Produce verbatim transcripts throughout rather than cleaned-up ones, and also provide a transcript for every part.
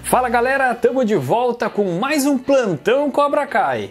Fala galera, tamo de volta com mais um Plantão Cobra Kai.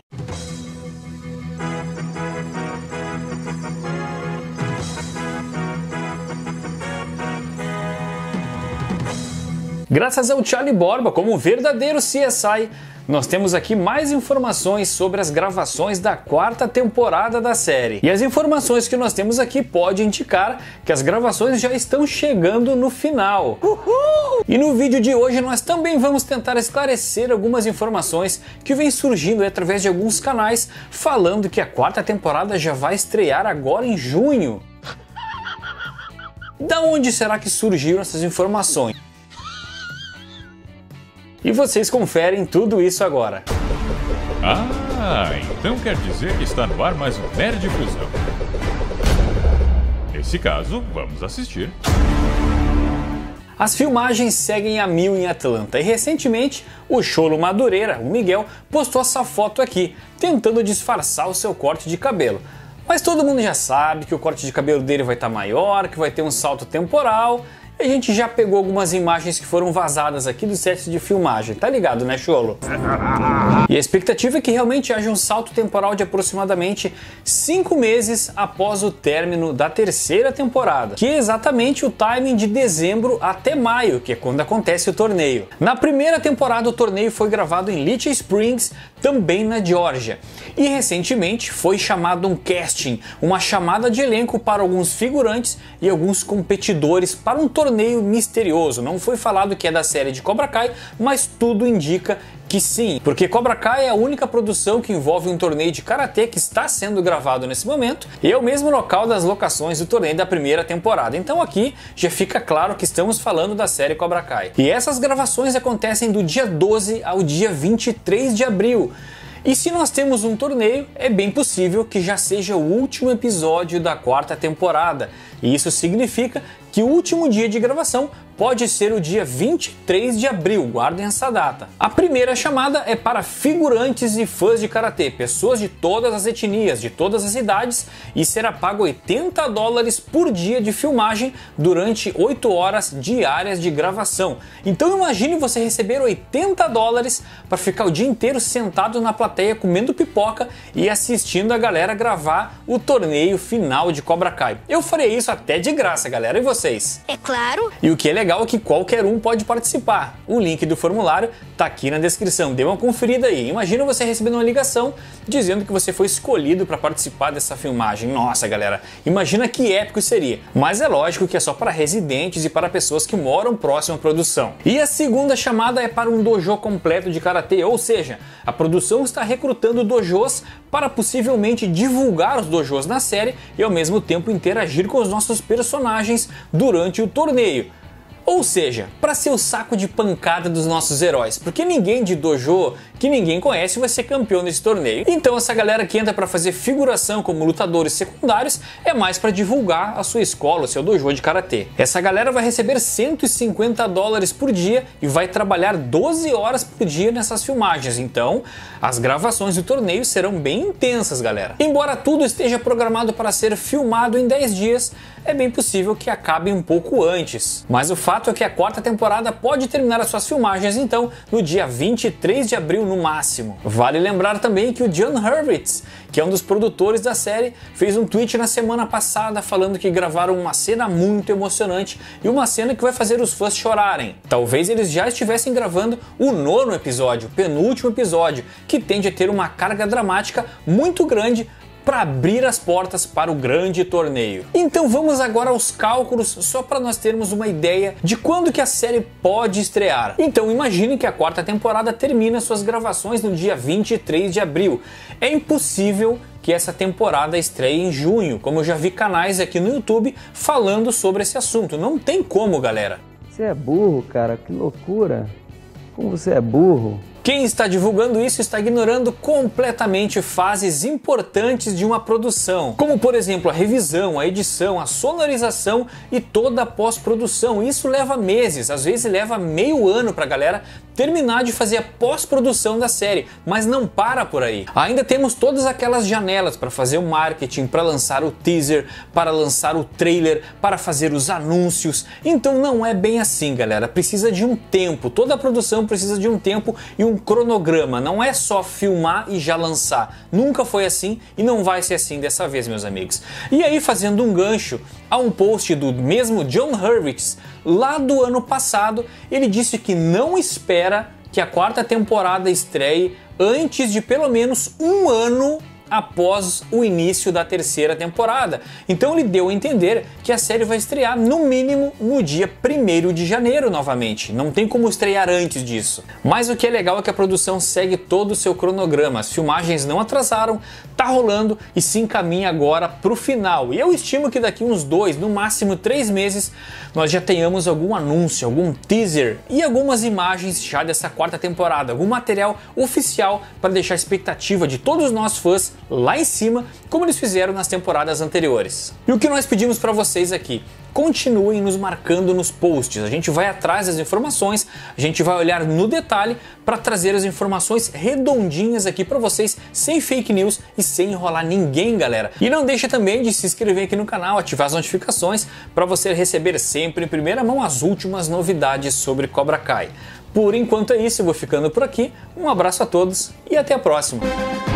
Graças ao Charlie Borba como um verdadeiro C S I, nós temos aqui mais informações sobre as gravações da quarta temporada da série. E as informações que nós temos aqui podem indicar que as gravações já estão chegando no final. Uhul! E no vídeo de hoje nós também vamos tentar esclarecer algumas informações que vêm surgindo através de alguns canais falando que a quarta temporada já vai estrear agora em junho. Da onde será que surgiram essas informações? E vocês conferem tudo isso agora. Ah, então quer dizer que está no ar mais um Nerd Fusão. Nesse caso, vamos assistir. As filmagens seguem a mil em Atlanta e recentemente o Cholo Madureira, o Miguel, postou essa foto aqui, tentando disfarçar o seu corte de cabelo. Mas todo mundo já sabe que o corte de cabelo dele vai estar maior, que vai ter um salto temporal. A gente já pegou algumas imagens que foram vazadas aqui do set de filmagem, tá ligado, né, Cholo? E a expectativa é que realmente haja um salto temporal de aproximadamente cinco meses após o término da terceira temporada, que é exatamente o timing de dezembro até maio, que é quando acontece o torneio. Na primeira temporada o torneio foi gravado em Little Springs, também na Geórgia, e recentemente foi chamado um casting, uma chamada de elenco para alguns figurantes e alguns competidores para um torneio misterioso. Não foi falado que é da série de Cobra Kai, mas tudo indica que sim, porque Cobra Kai é a única produção que envolve um torneio de karatê que está sendo gravado nesse momento e é o mesmo local das locações do torneio da primeira temporada. Então aqui já fica claro que estamos falando da série Cobra Kai. E essas gravações acontecem do dia doze ao dia vinte e três de abril. E se nós temos um torneio, é bem possível que já seja o último episódio da quarta temporada. E isso significa que o último dia de gravação pode ser o dia vinte e três de abril, guardem essa data. A primeira chamada é para figurantes e fãs de karatê, pessoas de todas as etnias, de todas as idades, e será pago oitenta dólares por dia de filmagem durante oito horas diárias de gravação. Então imagine você receber oitenta dólares para ficar o dia inteiro sentado na plateia comendo pipoca e assistindo a galera gravar o torneio final de Cobra Kai. Eu faria isso até de graça, galera, e vocês? É claro! E o que é legal é que qualquer um pode participar. O link do formulário tá aqui na descrição, dê uma conferida aí. Imagina você recebendo uma ligação dizendo que você foi escolhido para participar dessa filmagem. Nossa, galera, imagina que épico seria. Mas é lógico que é só para residentes e para pessoas que moram próximo à produção. E a segunda chamada é para um dojo completo de karatê, ou seja, a produção está recrutando dojos para possivelmente divulgar os dojos na série e ao mesmo tempo interagir com os nossos personagens durante o torneio. Ou seja, para ser o saco de pancada dos nossos heróis, porque ninguém de dojo que ninguém conhece vai ser campeão nesse torneio. Então essa galera que entra para fazer figuração como lutadores secundários é mais para divulgar a sua escola, o seu dojo de karatê. Essa galera vai receber cento e cinquenta dólares por dia e vai trabalhar doze horas por dia nessas filmagens. Então as gravações do torneio serão bem intensas, galera. Embora tudo esteja programado para ser filmado em dez dias, é bem possível que acabe um pouco antes. Mas o fato é que a quarta temporada pode terminar as suas filmagens então no dia vinte e três de abril no máximo. Vale lembrar também que o John Hurwitz, que é um dos produtores da série, fez um tweet na semana passada falando que gravaram uma cena muito emocionante e uma cena que vai fazer os fãs chorarem. Talvez eles já estivessem gravando o nono episódio, o penúltimo episódio, que tende a ter uma carga dramática muito grande para abrir as portas para o grande torneio. Então vamos agora aos cálculos, só para nós termos uma ideia de quando que a série pode estrear. Então imagine que a quarta temporada termina suas gravações no dia vinte e três de abril. É impossível que essa temporada estreie em junho, como eu já vi canais aqui no YouTube falando sobre esse assunto. Não tem como, galera. Você é burro, cara, que loucura. Como você é burro. Quem está divulgando isso está ignorando completamente fases importantes de uma produção, como por exemplo a revisão, a edição, a sonorização e toda a pós-produção. Isso leva meses, às vezes leva meio ano para a galera terminar de fazer a pós-produção da série, mas não para por aí. Ainda temos todas aquelas janelas para fazer o marketing, para lançar o teaser, para lançar o trailer, para fazer os anúncios. Então não é bem assim, galera. Precisa de um tempo, toda a produção precisa de um tempo e um cronograma. Não é só filmar e já lançar. Nunca foi assim e não vai ser assim dessa vez, meus amigos. E aí, fazendo um gancho a um post do mesmo John Hurwitz, lá do ano passado, ele disse que não espera que a quarta temporada estreie antes de pelo menos um ano após o início da terceira temporada. Então ele deu a entender que a série vai estrear no mínimo no dia primeiro de janeiro novamente. Não tem como estrear antes disso. Mas o que é legal é que a produção segue todo o seu cronograma. As filmagens não atrasaram, tá rolando e se encaminha agora pro final. E eu estimo que daqui uns dois, no máximo três meses, nós já tenhamos algum anúncio, algum teaser e algumas imagens já dessa quarta temporada, algum material oficial para deixar a expectativa de todos nós fãs lá em cima, como eles fizeram nas temporadas anteriores. E o que nós pedimos para vocês aqui? Continuem nos marcando nos posts, a gente vai atrás das informações, a gente vai olhar no detalhe para trazer as informações redondinhas aqui para vocês, sem fake news e sem enrolar ninguém, galera. E não deixe também de se inscrever aqui no canal, ativar as notificações para você receber sempre em primeira mão as últimas novidades sobre Cobra Kai. Por enquanto é isso, eu vou ficando por aqui, um abraço a todos e até a próxima!